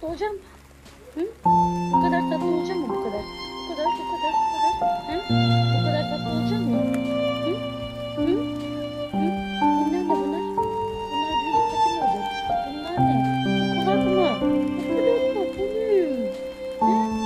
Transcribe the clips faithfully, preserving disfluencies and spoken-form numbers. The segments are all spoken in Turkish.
tatlı olacak mı? Hı? Bu kadar tatlı olacak mı bu kadar? Bu kadar, bu kadar, bu kadar. Hı? Bu kadar tatlı olacak mı? Hı? Hı? Hı? Bunlar ne bunlar? Bunlar büyüyünce pati mi olacak? Bunlar ne? Bu kulak mı? Bu kulak mı? Bu ne? Hı?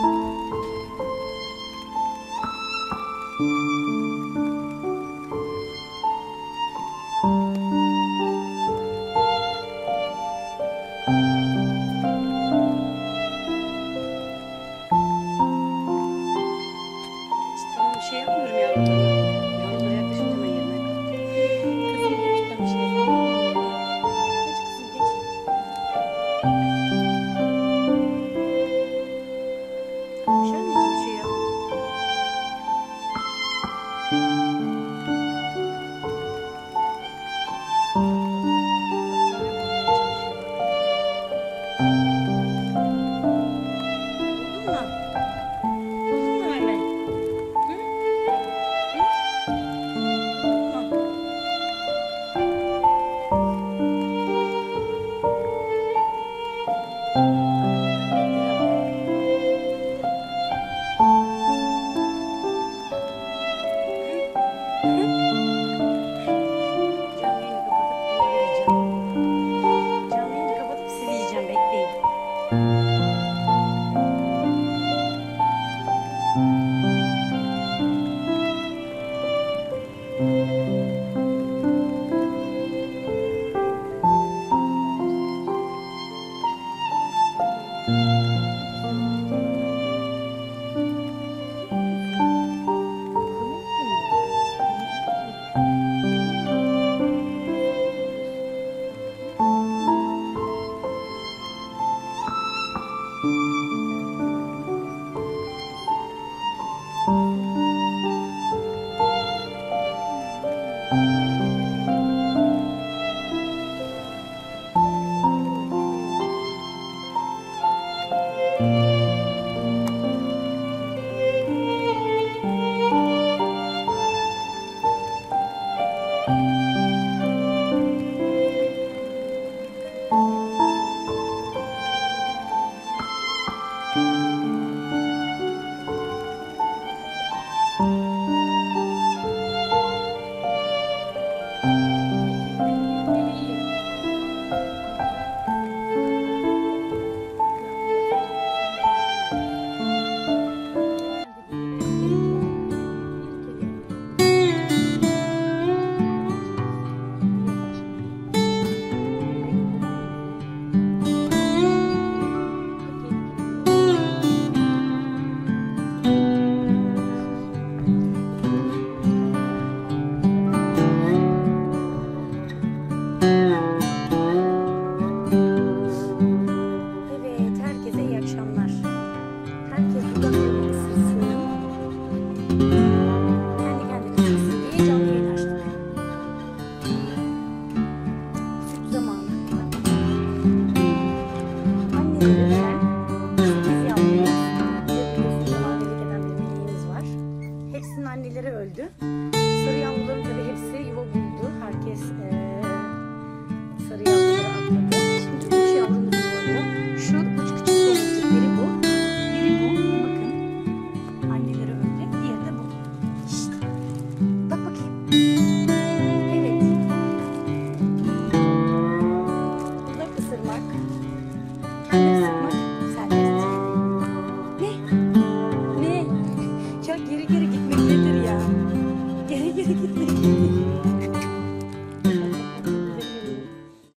Geç, tamam bir şey yapmıyorum yavrularına. Yavrulara yaklaşınca hemen yerine kalktı. Kızım geç, ben bir şey yapmıyorum onlara. Geç kızım geç. Tamam bir şey anneciğim, bir şey yapmıyorum. Bak kahve bulmaya çalışıyor bak. Buldun mu? Buldun mu meme? Hı? Hı? Buldun mu? Hareketlere bak. Hı? Hı? Canlı yayını kapatıp mola vereceğim. Canlı yayını kapatıp sizi yiyeceğim, bekleyin. Thank you.